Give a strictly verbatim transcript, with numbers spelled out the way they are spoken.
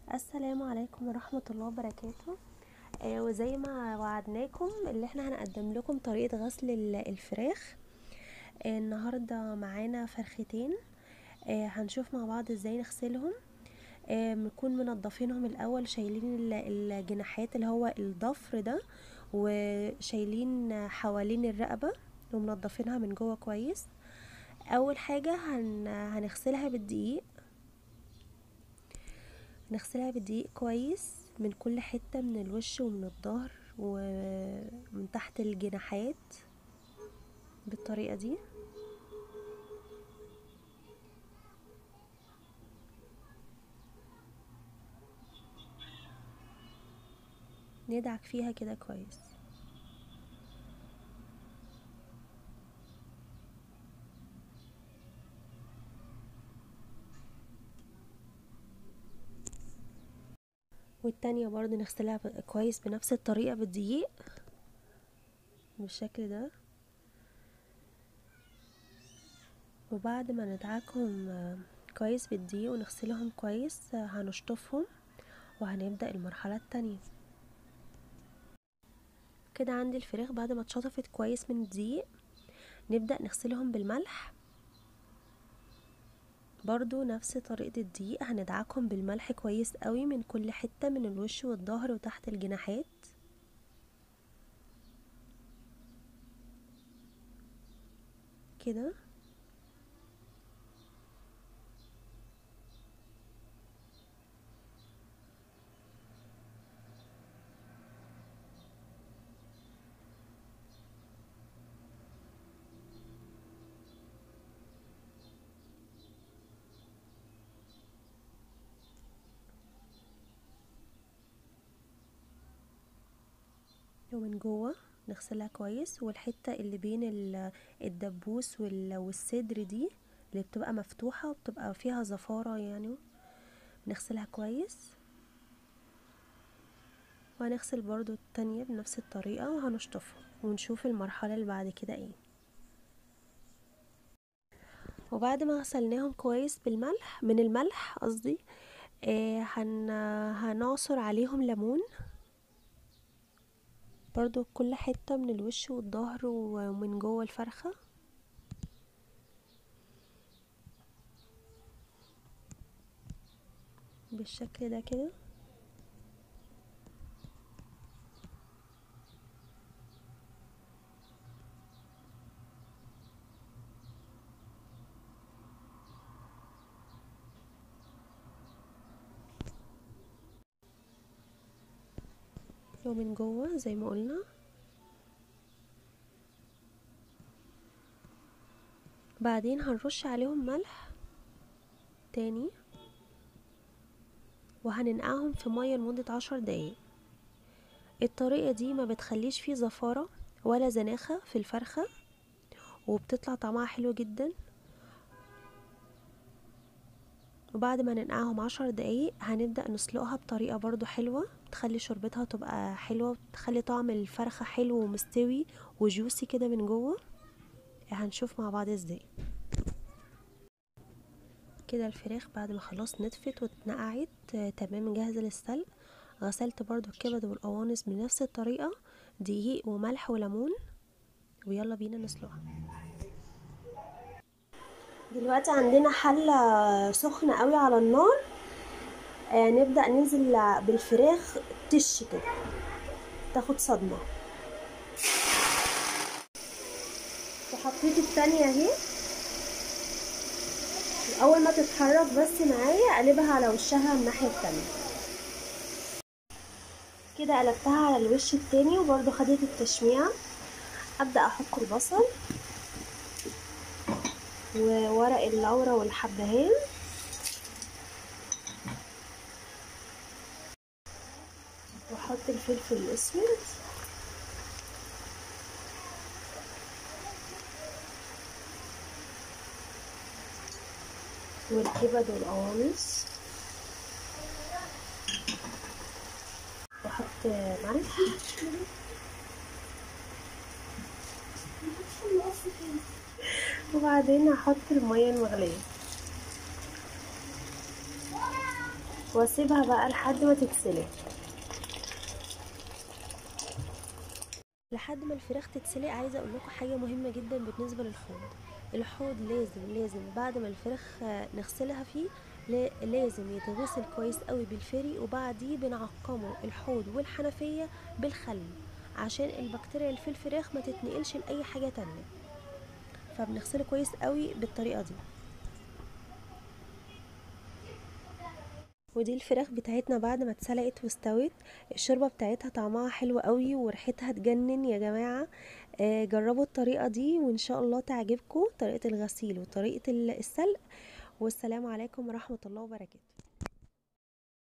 السلام عليكم ورحمة الله وبركاته. آه وزي ما وعدناكم اللي احنا هنقدم لكم طريقة غسل ال- الفراخ. آه النهاردة معانا فرختين. آه هنشوف مع بعض ازاي نغسلهم. آه بنكون منضفينهم الاول، شايلين ال- الجناحات اللي هو الضفر ده، وشايلين حوالين الرقبة ومنضفينها من جوه كويس. اول حاجة هن هنغسلها بالدقيق. نغسلها بالدقيق كويس من كل حتة، من الوش ومن الظهر ومن تحت الجناحات بالطريقة دي. ندعك فيها كده كويس. والتانية برضه نغسلها ب- كويس بنفس الطريقة بالدقيق بالشكل ده. وبعد ما ندعكهم آه، كويس بالدقيق ونغسلهم كويس، آه، هنشطفهم وهنبدأ المرحلة التانية. كده عندي الفراخ بعد ما اتشطفت كويس من الدقيق، نبدأ نغسلهم بالملح. برضو نفس طريقة الدقيق، هندعكهم بالملح كويس قوي من كل حتة، من الوش والظهر وتحت الجناحات كده. ومن جوه نغسلها كويس، والحتة اللي بين ال- الدبوس وال- والصدر دي اللي بتبقى مفتوحة وبتبقى فيها زفارة يعني، نغسلها كويس. وهنغسل برضو التانية بنفس الطريقة وهنشطفها ونشوف المرحلة اللي بعد كده ايه. وبعد ما غسلناهم كويس بالملح، من الملح قصدي، آه هن هنعصر عليهم ليمون برضو كل حتة من الوش والظهر ومن جوه الفرخة بالشكل ده كده. ومن جوه زي ما قلنا. بعدين هنرش عليهم ملح تاني، وهننقعهم في مية لمدة عشر دقايق. الطريقة دي ما بتخليش فيه زفارة ولا زناخة في الفرخة، وبتطلع طعمها حلو جدا. وبعد ما ننقعهم عشر دقايق هنبدأ نسلقها بطريقة برضو حلوة، تخلي شوربتها تبقى حلوة، تخلي طعم الفرخة حلو ومستوي وجوسي كده من جوه. هنشوف مع بعض ازاي. كده الفراخ بعد ما خلاص نطفت واتنقعت آه، تمام جاهزة للسلق. غسلت برضو الكبد والقوانص بنفس الطريقة، دقيق وملح وليمون. ويلا بينا نسلقها. دلوقتي عندنا حلة سخنة قوي على النار. آه نبدأ ننزل بالفراخ تش كده، تاخد صدمة. وحطيت التانية اهي. اول ما تتحرك بس معايا اقلبها على وشها الناحية التانية كده. قلبتها على الوش التاني وبرضو خدت التشميع. ابدأ احط البصل وورق اللورا والحبهان، واحط الفلفل الاسود والكبد والقوانص، واحط ملح وبعدين هحط المية المغلية. واسيبها بقى لحد ما تتسلق. لحد ما الفراخ تتسلق عايزه اقول لكم حاجه مهمه جدا بالنسبه للحوض. الحوض لازم لازم بعد ما الفراخ آه، نغسلها فيه، لا- لازم يتغسل كويس قوي بالفري، وبعديه بنعقمه الحوض والحنفيه بالخل، عشان البكتيريا اللي في الفراخ ما تتنقلش لاي حاجه تانية. فبنغسله كويس قوي بالطريقه دي. ودي الفراخ بتاعتنا بعد ما اتسلقت واستوت. الشوربه بتاعتها طعمها حلو قوي وريحتها تجنن يا جماعه. آه، جربوا الطريقه دي وان شاء الله تعجبكم طريقه الغسيل وطريقه السلق. والسلام عليكم ورحمه الله وبركاته.